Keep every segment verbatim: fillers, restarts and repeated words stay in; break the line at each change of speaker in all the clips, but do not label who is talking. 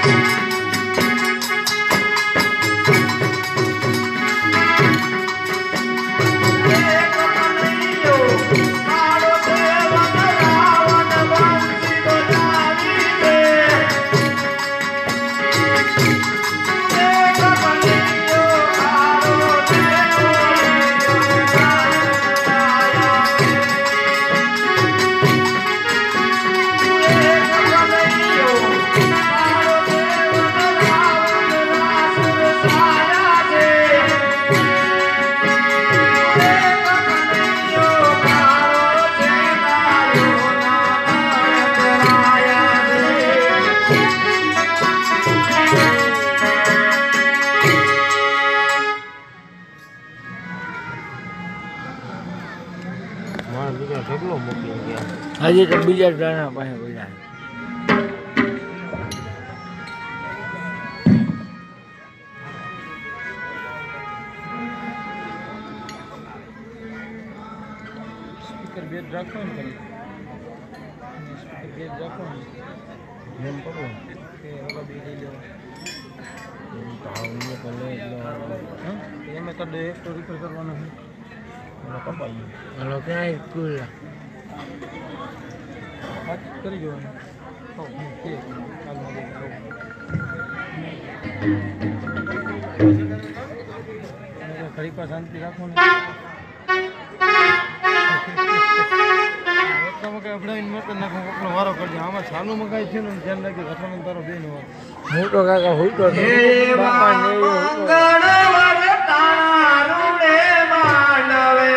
हजी तो बीजा जाना पाए बोला
स्पीकर बेड रखो ने स्पीकर बेड रखो ने
नेम करो
के ओला बी ले लो
भाव ने पहले
हां ये में तो एक तो रिपेयर करवाना है
ना कपाई हेलो क्या है कूल
बात करी जो तो ठीक काल में आओ मेरे खड़ी पर शांति रखो ने एकदम के अपने इन्वर्टर नाखो अपनो वारो कर दे आमा सानु मगाई छे ने ધ્યાન રાખી ઘટવાનું તારો બેન વાર
હું તો કાકા હું તો બાપા ને
મંગળવાર તારું રે માંડવે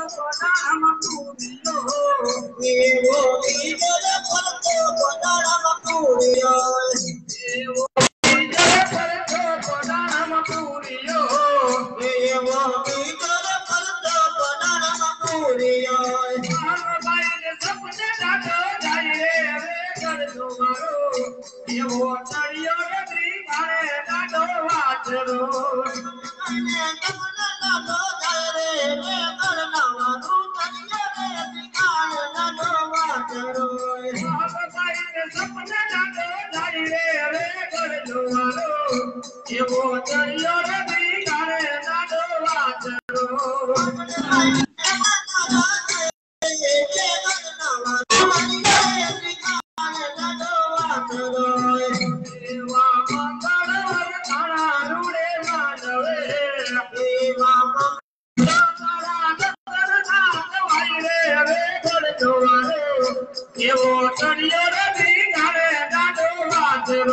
એવો ચડિયો નથી મારે દાડો વાચરો એવો ચડિયો નથી મારે દાડો વાચરો એવો ચડિયો નથી ગાડે ગાડો વાચરો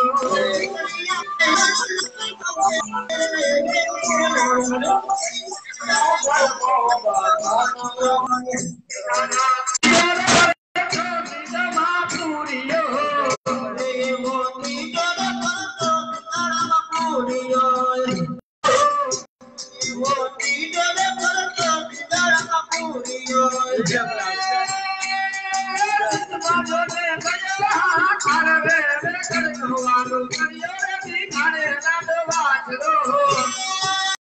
Hare